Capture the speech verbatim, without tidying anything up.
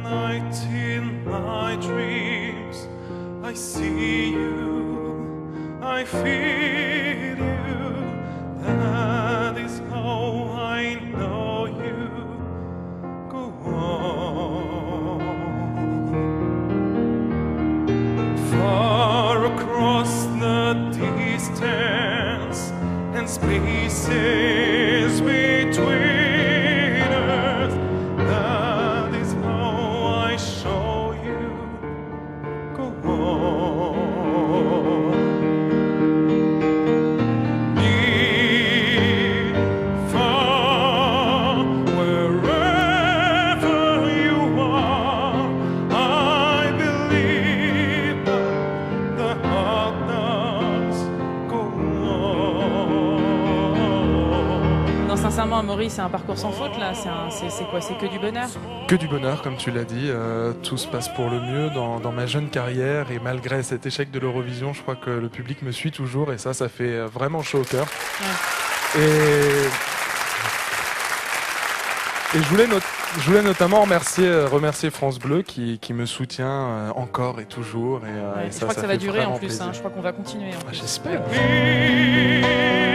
night in my dreams, I see you, I feel you, that is how I know you. Go on. Far across the distance and spaces between us, that is how I show you. Go on. Near, far, wherever you are, I believe that the heart does go on. Non, sincèrement, Amaury, c'est un parcours sans faute là. C'est un- c'est- c'est quoi? C'est que du bonheur. Que du bonheur, comme tu l'as dit. Euh, tout se passe pour le mieux dans, dans ma jeune carrière. Et malgré cet échec de l'Eurovision, je crois que le public me suit toujours. Et ça, ça fait vraiment chaud au cœur. Ouais. Et, et je, voulais not- je voulais notamment remercier, remercier France Bleu qui, qui me soutient euh, encore et toujours. Et, euh, Ouais, et je ça, crois que ça va fait durer en vraiment plus. plaisir. Hein. Je crois qu'on va continuer. En Ah, plus. j'espère. Be